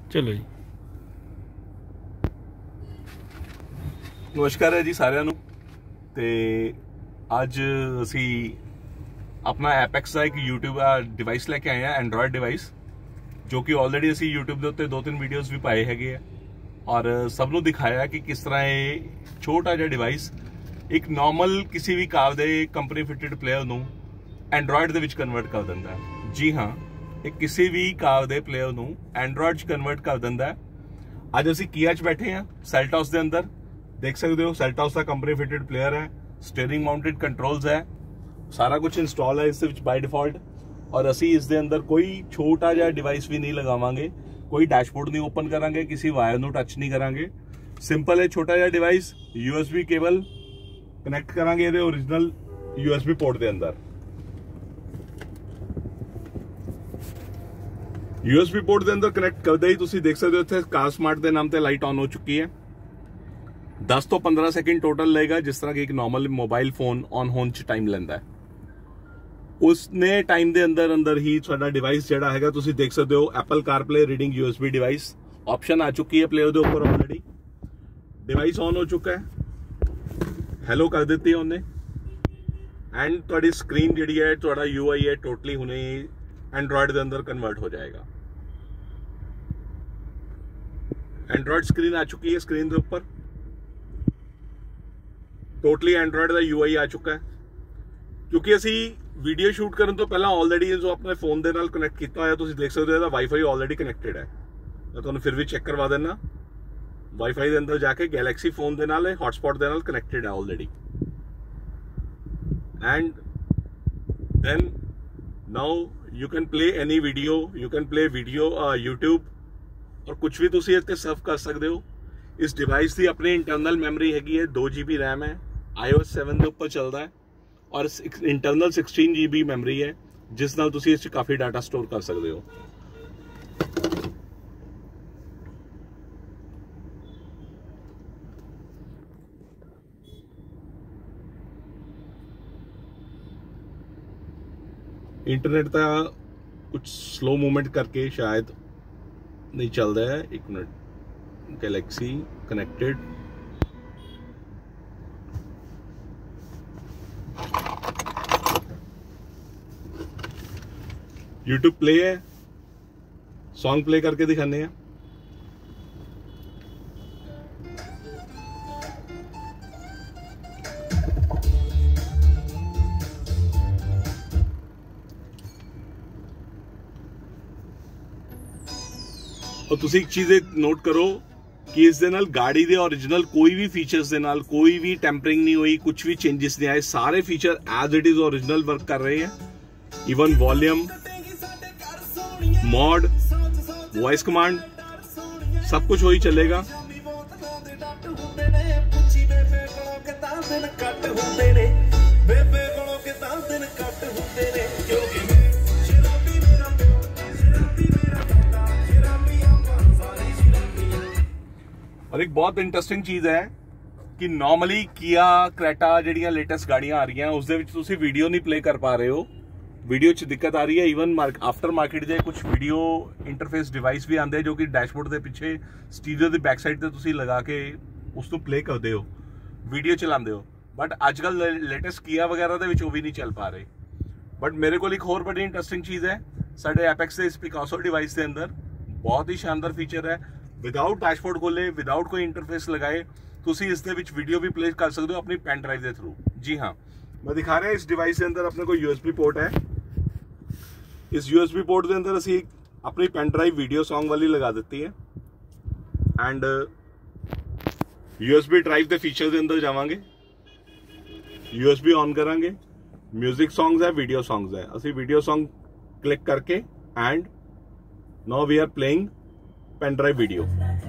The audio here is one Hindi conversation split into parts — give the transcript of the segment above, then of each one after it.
चलो जी। नमस्कार है जी साਰਿਆਂ ਨੂੰ ਤੇ ਅੱਜ ਅਸੀਂ अपना एपेक्स का एक यूट्यूब डिवाइस लेके आए हैं, एंड्रॉयड डिवाइस, जो कि ऑलरेडी ਅਸੀਂ यूट्यूब ਦੇ ਉੱਤੇ 2-3 ਵੀਡੀਓਜ਼ ਵੀ ਪਾਏ ਹੈਗੇ ਆ ਔਰ ਸਭ ਨੂੰ ਦਿਖਾਇਆ ਕਿ ਕਿਸ ਤਰ੍ਹਾਂ ਇਹ ਛੋਟਾ ਜਿਹਾ ਡਿਵਾਈਸ ਇੱਕ ਨਾਰਮਲ ਕਿਸੇ ਵੀ ਕਾਰ ਦੇ ਕੰਪਨੀ ਫਿਟਡ ਪਲੇਅਰ ਨੂੰ ਐਂਡਰੋਇਡ ਦੇ ਵਿੱਚ ਕਨਵਰਟ ਕਰ ਦਿੰਦਾ ਹੈ। ਜੀ ਹਾਂ, ਇਹ ਕਿਸੇ ਵੀ ਕਾਰ ਦੇ ਪਲੇਅਰ ਨੂੰ ਐਂਡਰੋਇਡ 'ਚ ਕਨਵਰਟ ਕਰ ਦਿੰਦਾ ਹੈ। ਅੱਜ ਅਸੀਂ ਕੀਆ 'ਚ ਬੈਠੇ ਹਾਂ, ਸੈਲਟੋਸ ਦੇ ਅੰਦਰ। देख सकते हो सैल्टोस का कंपनी फिटेड प्लेयर है, स्टीयरिंग माउंटेड कंट्रोल्स है, सारा कुछ इंस्टॉल है इस बाय डिफॉल्ट। और असी इस दे अंदर कोई छोटा जिहा डिवाइस भी नहीं लगावांगे, कोई डैशबोर्ड नहीं ओपन करांगे, किसी वायर नूं टच नहीं करांगे। सिंपल है छोटा जिहा डिवाइस, USB केबल कनैक्ट करांगे इहदे ओरिजिनल USB पोर्ट दे अंदर। USB पोर्ट दे अंदर कनैक्ट करदे ही तुसीं देख सकते हो इत्थे कार स्मार्ट दे नाम ते लाइट ऑन हो चुकी है। 10 ਤੋਂ 15 ਸੈਕਿੰਡ ਟੋਟਲ ਲਏਗਾ, ਜਿਸ ਤਰ੍ਹਾਂ ਕਿ ਇੱਕ ਨਾਰਮਲ ਮੋਬਾਈਲ ਫੋਨ ਔਨ ਹੋਣ 'ਚ ਟਾਈਮ ਲੈਂਦਾ ਹੈ। ਉਸਨੇ ਟਾਈਮ ਦੇ ਅੰਦਰ ਹੀ ਤੁਹਾਡਾ ਡਿਵਾਈਸ ਜਿਹੜਾ ਹੈਗਾ ਤੁਸੀਂ ਦੇਖ ਸਕਦੇ ਹੋ Apple CarPlay reading USB device option ਆ ਚੁੱਕੀ ਹੈ ਪਲੇਅਰ ਦੇ ਉੱਪਰ ਆਲਰੇਡੀ। ਡਿਵਾਈਸ ਔਨ ਹੋ ਚੁੱਕਾ ਹੈ, ਹੈਲੋ ਕਰ ਦਿੱਤੀ ਉਹਨੇ ਐਂਡ ਤੁਹਾਡੀ ਸਕਰੀਨ ਜਿਹੜੀ ਹੈ ਤੁਹਾਡਾ UI ਹੈ ਟੋਟਲੀ ਹੁਣੇ ਐਂਡਰੋਇਡ ਦੇ ਅੰਦਰ ਕਨਵਰਟ ਹੋ ਜਾਏਗਾ। ਐਂਡਰੋਇਡ ਸਕਰੀਨ ਆ ਚੁੱਕੀ ਹੈ, ਸਕਰੀਨ ਦੇ ਉੱਪਰ टोटली एंड्रॉयड का UI आ चुका है। क्योंकि असी वीडियो शूट करने तो पहला ऑलरेडी जो अपने फोन के नाल कनैक्ट किया होया तुसीं देख सकते हो वाईफाई ऑलरेडी कनैक्टेड है। मैं तुहानूं फिर भी चेक करवा देना, वाईफाई के अंदर जाके गैलेक्सी फोन के नाल हॉटस्पॉट के नाल कनैक्टेड है already. And then now you can play any video, you can play video YouTube और कुछ भी तुसीं इत्ते सर्व कर सकते हो। इस डिवाइस की अपनी इंटरनल मैमरी हैगी है, 2 GB रैम है, iOS 7 के उपर चलता है और इंटरनल 16 GB मैमरी है, जिस नाल तुसीं इस काफ़ी डाटा स्टोर कर सकते हो। इंटरनेट का कुछ स्लो मूवमेंट करके शायद नहीं चल रहा है। 1 minute, Galaxy connected, YouTube play है, सॉन्ग प्ले करके दिखाने हैं। और तुसी एक चीज नोट करो कि इस दे नाल गाड़ी दे ओरिजिनल कोई भी फीचर्स दे नाल कोई भी टेम्परिंग नहीं हुई, कुछ भी चेंजेस नहीं आए, सारे feature as it is original work कर रहे हैं। Even volume, mode, voice command सब कुछ वही चलेगा। और एक बहुत इंटरेस्टिंग चीज है कि नॉर्मली किया क्रेटा ਜਿਹੜੀਆਂ लेटेस्ट गाड़ियां आ रही हैं उस दे विच तुसी वीडियो नहीं प्ले कर पा रहे हो, वीडियो च दिक्कत आ रही है। ईवन आफ्टर मार्केट ਦੇ कुछ वीडियो इंटरफेस डिवाइस भी आंदे जो कि डैशबोर्ड ਦੇ ਪਿੱਛੇ स्टीरियो ਦੀ बैक साइड ਤੇ ਤੁਸੀਂ ਲਗਾ ਕੇ ਉਸ ਨੂੰ प्ले ਕਰਦੇ ਹੋ, वीडियो ਚਲਾਉਂਦੇ ਹੋ। बट अजकल लेटेस्ट किया वगैरह ਦੇ ਵਿੱਚ ਉਹ भी नहीं चल पा रहे। बट मेरे को एक होर बड़ी इंटरेस्टिंग चीज़ है, साढ़े एपेक्स ਦੇ ਇਸ पिकासो डिवाइस ਦੇ अंदर बहुत ही शानदार फीचर है। विदाउट डैशबोर्ड खोले, विदाउट कोई इंटरफेस लगाए तुसी इस दे विच वीडियो भी प्ले कर सकते हो अपनी पेन ड्राइव के थ्रू। जी हाँ, मैं दिखा रहा इस डिवाइस के अंदर अपने को USB पोर्ट है। इस USB पोर्ट के अंदर असी अपनी पेन ड्राइव वीडियो सॉन्ग वाली लगा देती है एंड USB ड्राइव के फीचर के अंदर जावांगे, USB ऑन करांगे, म्यूजिक सॉन्ग्स है, वीडियो सॉन्ग्स है। असी वीडियो सॉन्ग क्लिक करके and now we are playing pen drive video.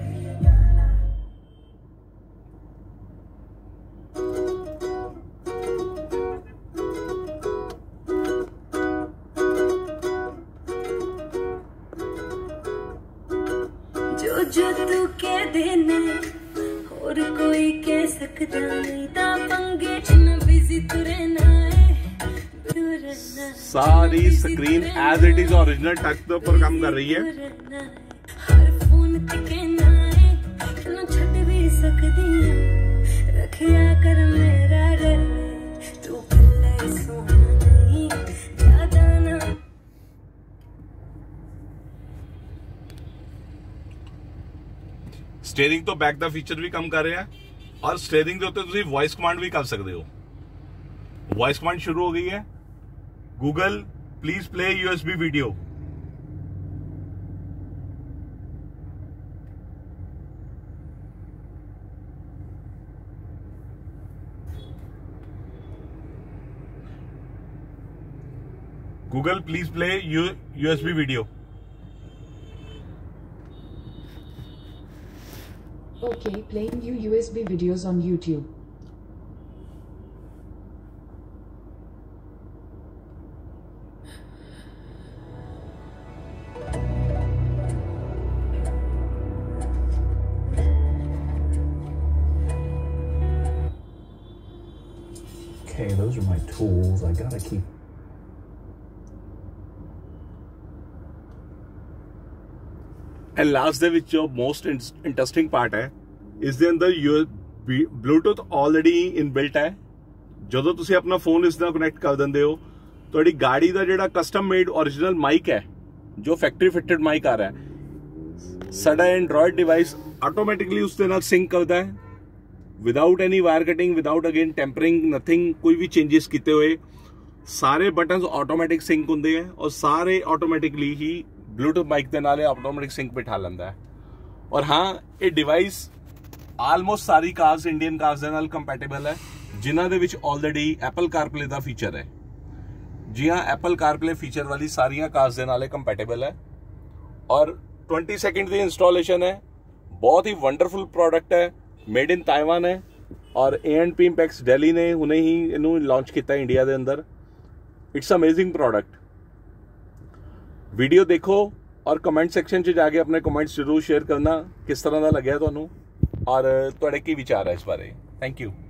जो तू कह देना और कोई कह सकता नहीं, ता पंगे च न बिजी तू रहना है। सारी screen as it is original touch के ऊपर काम कर रही है। मिट के ना तेनू छड़ भी सकदी हां रखिया कर मेरा दिल तू कल्ला सोना नहीं ज्यादा ना। स्टीयरिंग तो बैक दा फीचर भी कम कर रहे हैं और स्टीयरिंग के उत्ते तुसीं वॉइस कमांड भी कर सकते हो। वॉइस कमांड शुरू हो गई है। Google please play USB video. Google please play USB video. Okay, playing you USB videos on YouTube. Okay, those are my tools. I gotta keep. And last दे विच जो मोस्ट इंटरेस्टिंग पार्ट है इस दे अंदर ब्लूटूथ ऑलरेडी इनबिल्ट है। ਜਦੋਂ ਤੁਸੀਂ ਆਪਣਾ ਫੋਨ ਇਸ ਨਾਲ ਕਨੈਕਟ ਕਰ ਦਿੰਦੇ ਹੋ ਤੁਹਾਡੀ ਗਾੜੀ ਦਾ ਜਿਹੜਾ ਕਸਟਮ ਮੇਡ ओरिजिनल ਮਾਈਕ ਹੈ ਜੋ ਫੈਕਟਰੀ ਫਿਟਡ ਮਾਈਕ ਆ ਰਿਹਾ ਹੈ ਸਾਡਾ ਐਂਡਰੋਇਡ ਡਿਵਾਈਸ ਆਟੋਮੈਟਿਕਲੀ ਉਸ ਦੇ ਨਾਲ ਸਿੰਕ ਕਰਦਾ ਹੈ without any wire cutting without again tampering nothing ਕੋਈ ਵੀ ਚੇਂजेस ਕੀਤੇ ਹੋਏ ਸਾਰੇ ਬਟਨਸ ਆਟੋਮੈਟਿਕ ਸਿੰਕ ਹੁੰਦੇ ਆ और सारे ਆਟੋਮੈਟਿਕਲੀ ਹੀ ब्लूटूथ माइक के नाल ऑटोमेटिक सिंक बिठा लेंदा है। और हाँ ये डिवाइस आलमोस्ट सारी कार्स इंडियन कार्स दे नाल कंपैटिबल है जिन्हां दे विच ऑलरेडी एप्पल कारप्ले दा फीचर है। जी हाँ एप्पल कारप्ले फीचर वाली सारियां कार्स दे नाल कंपैटिबल है और 20 सेकंड दी इंस्टॉलेशन है। बहुत ही वंडरफुल प्रोडक्ट है मेड इन ताइवान है और A&P Impex दिल्ली ने हुणे ही इनू लॉन्च किया इंडिया दे अंदर। It's amazing product. वीडियो देखो और कमेंट सैक्शन च जाके अपने कमेंट्स जरूर शेयर करना किस तरह का लग्या तुहानू और तुहाडे की विचार है इस बारे। Thank you.